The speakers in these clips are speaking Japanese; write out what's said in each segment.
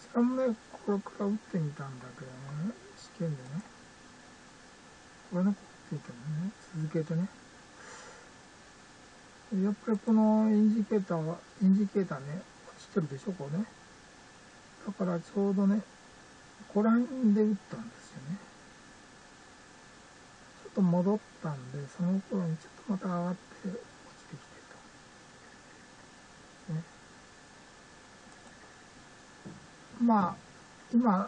れもね、これから打ってみたんだけどね、試験でね。これのこと打ってみたのね、続けてね。やっぱりこのインジケーターね、落ちてるでしょ、これね。だからちょうどね、ここら辺で打ったんですよね。ちょっと戻ったんで、その頃にちょっとまた上がって落ちてきてと。ね、まあ、今、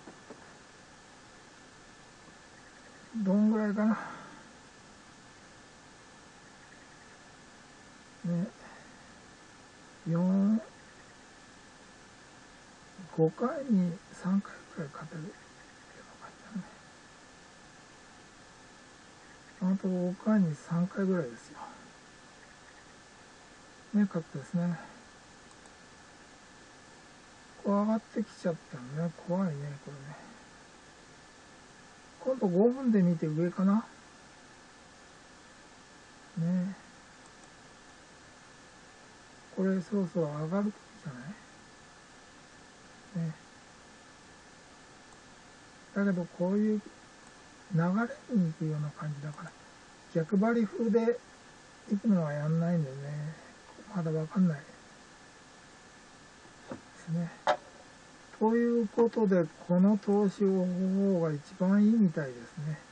どんぐらいかな。ね、5回に3回くらい勝てるような感じだね。あと5回に3回ぐらいですよ。ね、勝ってですね。こう上がってきちゃったんでね、怖いね、これね。今度5分で見て上かな。ね。これそろそろ上がる時じゃないね。だけどこういう流れに行くような感じだから、逆張り風で行くのはやんないんでね、まだわかんないですね。ということで、この投資方法が一番いいみたいですね。